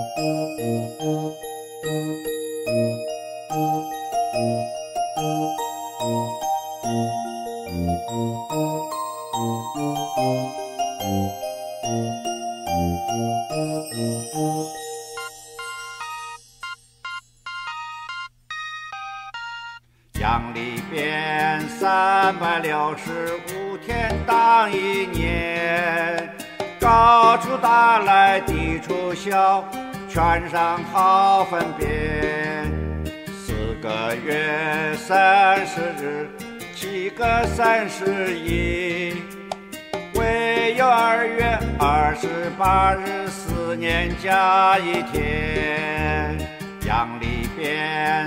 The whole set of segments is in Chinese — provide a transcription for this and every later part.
阳历变365天当一年，高处大来低处小，泉上好分辨。4个月30日，7个31，唯有2月28日4年加1天。阳历变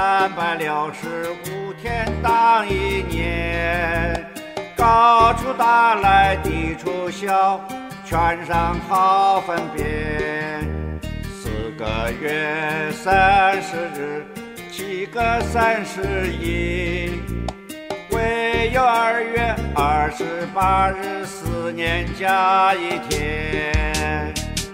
365天当一年，高处大来低处小，泉上好分辨。4个月30日，7个31，唯有2月28日4年加1天。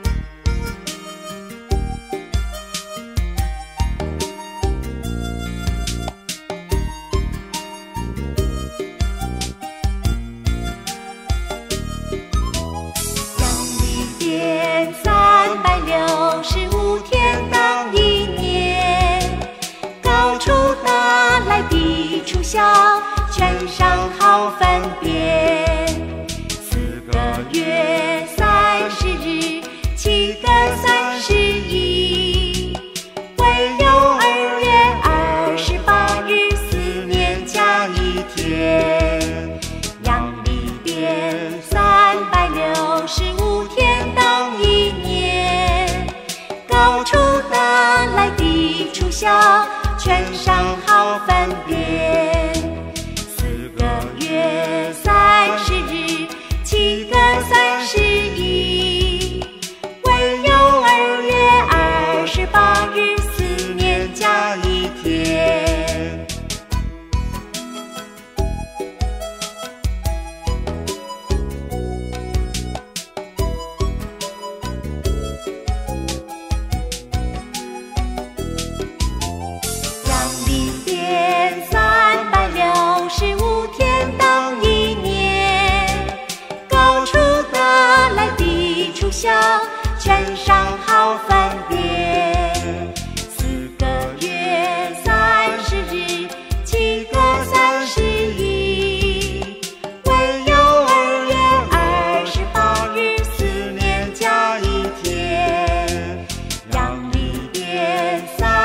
365天当一年，高处大来低处小，泉上好分辨。4个月30日，7个31，唯有2月28日4年加1天。阳历变365天当一年，高处大来低处小，泉上好分辨。4个月30日，7个31，唯有2月28日4年加1天。365天当一年，高处大来低处小，泉上好分辨。4个月30日，7个31，唯有2月28日4年加1天。阳历变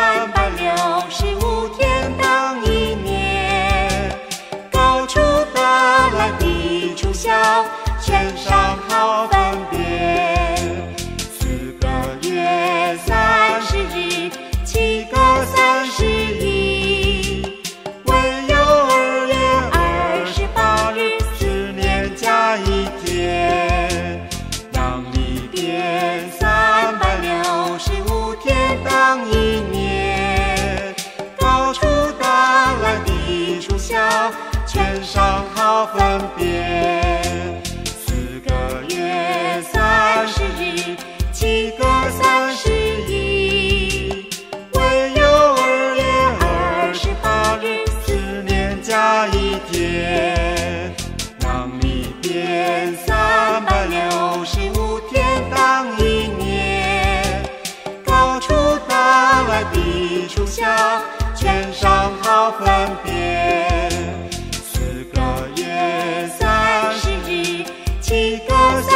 365天当一年，高处大来低处小，泉上好分辨。4个月30日，7个31，唯有2月28日4年加1天。阳历变365天当一年，高处大来低处小，泉上好分辨。4个月30日，7个31，唯有2月28日4年加1天。阳历变365天当一年，高处大来低处小，泉上好分辨。4个月30日，7个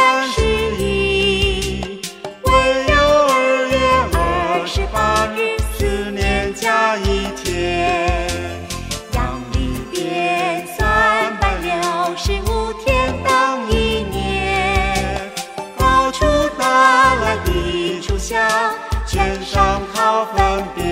31，唯有2月28日4年加1天。阳历变365天当一年，高处大来低处小，泉上好分辨。